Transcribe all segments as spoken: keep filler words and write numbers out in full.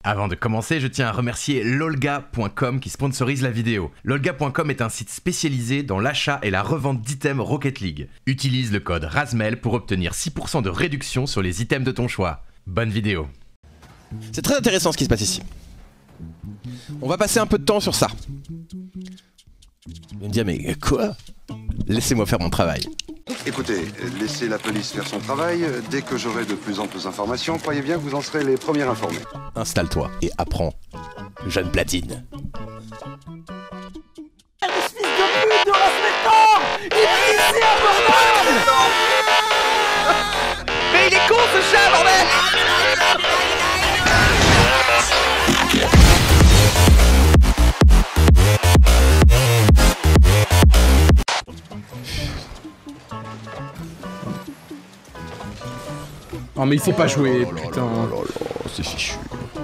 Avant de commencer, je tiens à remercier lolga point com qui sponsorise la vidéo. lolga point com est un site spécialisé dans l'achat et la revente d'items Rocket League. Utilise le code RASMEL pour obtenir six pour cent de réduction sur les items de ton choix. Bonne vidéo. C'est très intéressant ce qui se passe ici. On va passer un peu de temps sur ça. Vous me dire mais quoi? Laissez-moi faire mon travail. Écoutez, laissez la police faire son travail. Dès que j'aurai de plus amples informations, croyez bien que vous en serez les premiers informés. Installe-toi et apprends. Jeune platine. Le fils de pute de respectant! Il est ici à bordel! Mais il est con ce chat, bordel! Oh mais il sait pas jouer, oh là putain. là là là, c'est fichu.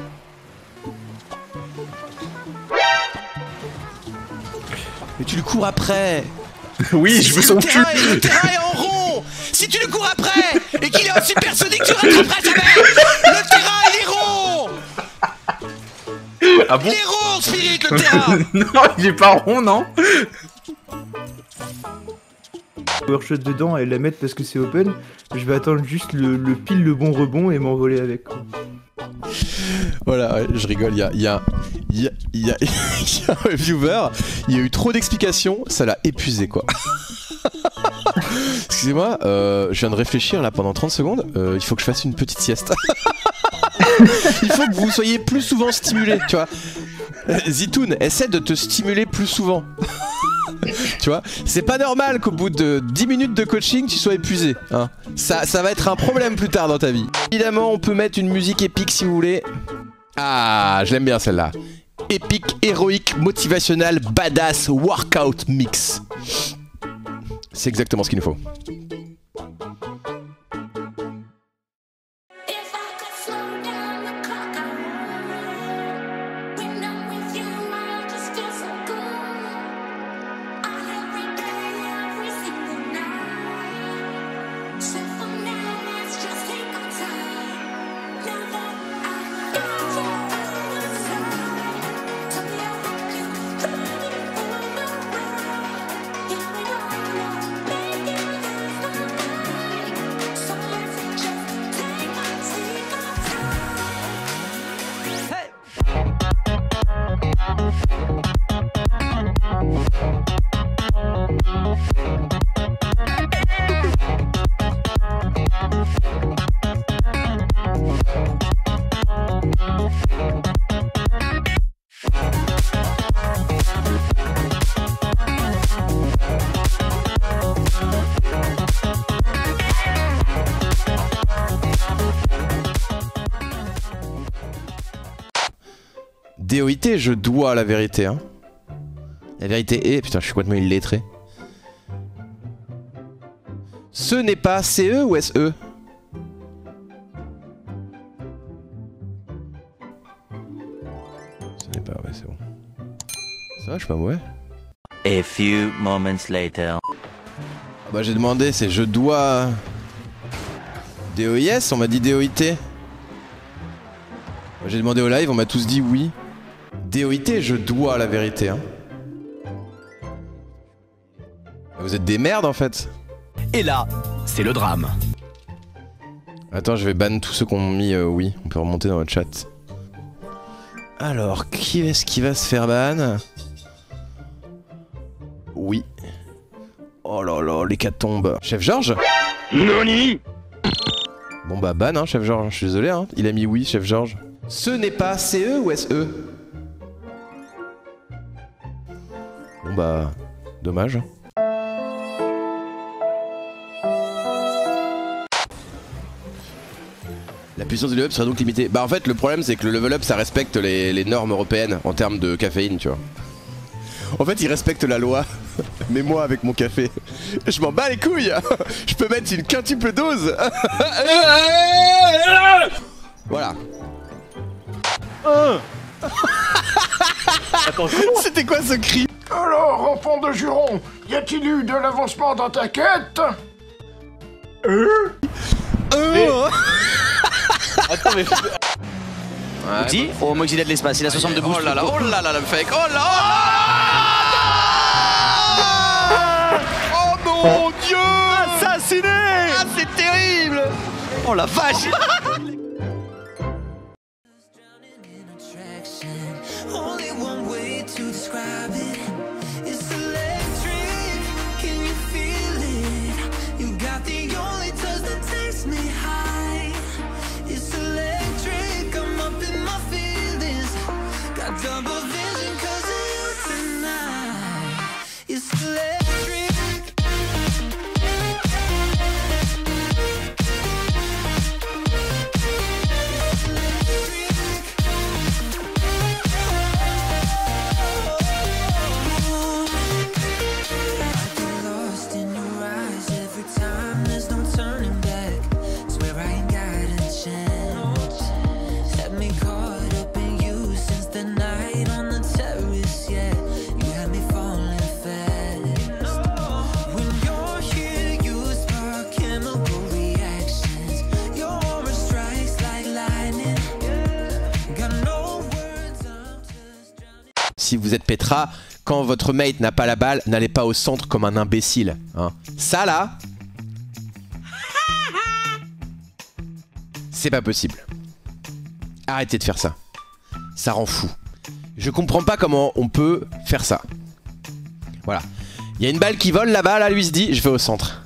Mais tu le cours après. Oui, je veux son cul. Le terrain est en rond. Si tu le cours après et qu'il est en supersonique, tu rattraperas jamais. Le terrain il est rond. Ah bon? Il est rond, Spirit, le terrain. Non, il est pas rond, non? Powershot dedans et la mettre parce que c'est open, je vais attendre juste le, le pile le bon rebond et m'envoler avec. Quoi. Voilà, ouais, je rigole, il y a, y, a, y, a, y, a, y a un viewer, il y a eu trop d'explications, ça l'a épuisé quoi. Excusez-moi, euh, je viens de réfléchir là pendant trente secondes, euh, il faut que je fasse une petite sieste. Il faut que vous soyez plus souvent stimulé, tu vois. Zitoun, essaie de te stimuler plus souvent. Tu vois, c'est pas normal qu'au bout de dix minutes de coaching tu sois épuisé hein. ça, ça va être un problème plus tard dans ta vie. Évidemment on peut mettre une musique épique si vous voulez. Ah, je l'aime bien celle-là. Épique, héroïque, motivationnel, badass, workout mix. C'est exactement ce qu'il nous faut. D O I T, je dois la vérité hein. La vérité est... Putain, je suis complètement illettré. Ce n'est pas C E ou S E? Ce n'est pas... Ouais, c'est bon. Ça va, je suis pas mauvais. A few moments later. Bah j'ai demandé, c'est je dois... D O I S, on m'a dit D O I T. J'ai demandé au live, on m'a tous dit oui. D O I T, je dois la vérité hein. Vous êtes des merdes en fait. Et là, c'est le drame. Attends, je vais ban tous ceux qui ont mis euh, oui. On peut remonter dans le chat. Alors, qui est-ce qui va se faire ban? Oui. Oh là là, l'hécatombe. Chef Georges? Noni. Bon bah ban hein, Chef Georges, je suis désolé hein. Il a mis oui, Chef Georges. Ce n'est pas C E ou S E? Bon bah... Dommage. La puissance du level up serait donc limitée. Bah en fait le problème c'est que le level up ça respecte les, les normes européennes en termes de caféine tu vois. En fait il respecte la loi. Mais moi avec mon café, je m'en bats les couilles. Je peux mettre une quintuple dose. Voilà. Attends, c'était quoi ce cri? Alors, enfant de juron, y a-t-il eu de l'avancement dans ta quête? Euh Euh Attends, mais... Ouais, Outi, oh Moxidé de l'espace, il a soixante-deux boosts. Oh là là, oh là là, le fake, oh là, oh, oh mon dieu. Assassiné. Ah, c'est terrible. Oh la vache. Si vous êtes Petra, quand votre mate n'a pas la balle, n'allez pas au centre comme un imbécile. Hein. Ça là, c'est pas possible. Arrêtez de faire ça. Ça rend fou. Je comprends pas comment on peut faire ça. Voilà. Il y a une balle qui vole là-bas, là, lui se dit, je vais au centre.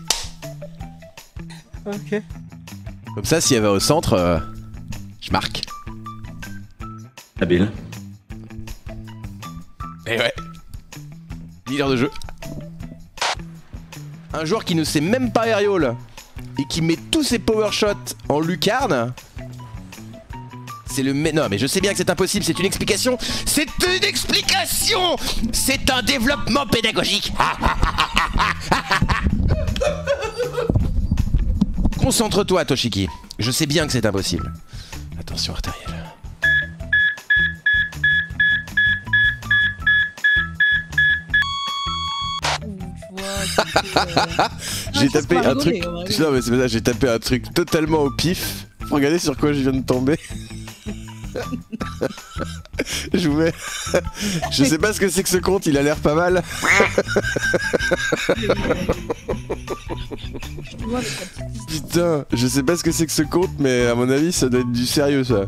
Ok. Comme ça, si elle va au centre, euh, je marque. Habile. Et ouais. Leader de jeu. Un joueur qui ne sait même pas aerial et qui met tous ses power shots en lucarne. C'est le... Non mais je sais bien que c'est impossible, c'est une explication. C'est une explication. C'est un développement pédagogique. Concentre-toi Toshiki. Je sais bien que c'est impossible. Attention artérielle. J'ai tapé un truc. Non mais c'est pas ça, j'ai tapé un truc totalement au pif. Regardez sur quoi je viens de tomber. Je vous mets. Je sais pas ce que c'est que ce compte, il a l'air pas mal. Putain, je sais pas ce que c'est que ce compte, mais à mon avis, ça doit être du sérieux ça.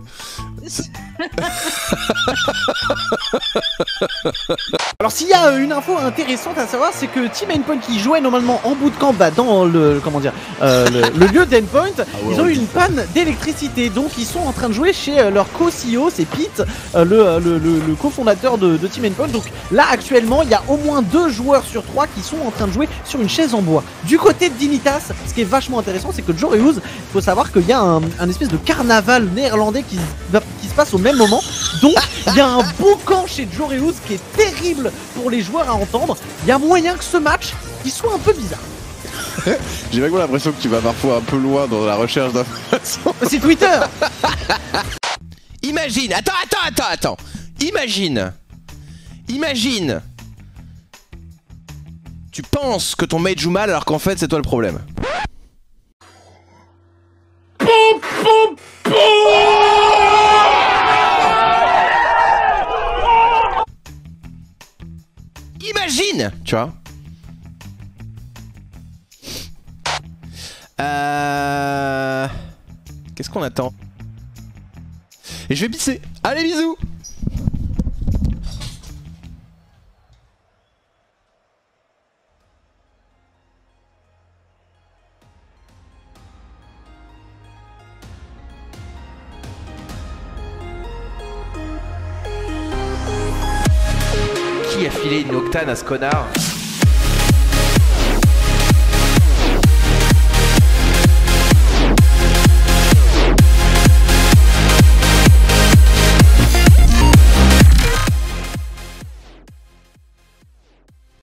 Alors s'il y a une info intéressante à savoir, c'est que Team Endpoint qui jouait normalement en bootcamp bah, dans le comment dire euh, le, le lieu d'Endpoint, ah ouais, ils ont eu une panne d'électricité, donc ils sont en train de jouer chez euh, leur co-C E O, c'est Pete, euh, le, le, le, le cofondateur de, de Team Endpoint. Donc là actuellement il y a au moins deux joueurs sur trois qui sont en train de jouer sur une chaise en bois. Du côté de Dignitas, ce qui est vachement intéressant, c'est que Joreuz, il faut savoir qu'il y a un, un espèce de carnaval néerlandais qui, qui se passe au même moment. Donc il y a un boucan chez Joreuz qui est terrible pour les joueurs à entendre. Il y a moyen que ce match il soit un peu bizarre. J'ai vraiment l'impression que tu vas parfois un peu loin dans la recherche d'informations. C'est Twitter. Imagine, attends, attends, attends, attends. Imagine, imagine. Tu penses que ton mate joue mal alors qu'en fait c'est toi le problème. Imagine, tu vois. Euh... Qu'est-ce qu'on attend? Et je vais pisser. Allez, bisous. Qui a filé une octane à ce connard?